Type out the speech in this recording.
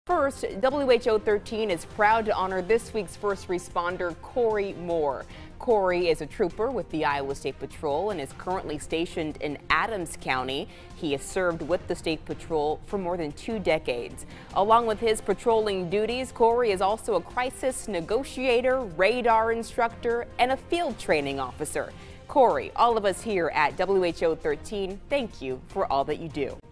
First, WHO 13 is proud to honor this week's first responder, Corey Moore. Corey is a trooper with the Iowa State Patrol and is currently stationed in Adams County. He has served with the State Patrol for more than 2 decades. Along with his patrolling duties, Corey is also a crisis negotiator, radar instructor, and a field training officer. Corey, all of us here at WHO 13, thank you for all that you do.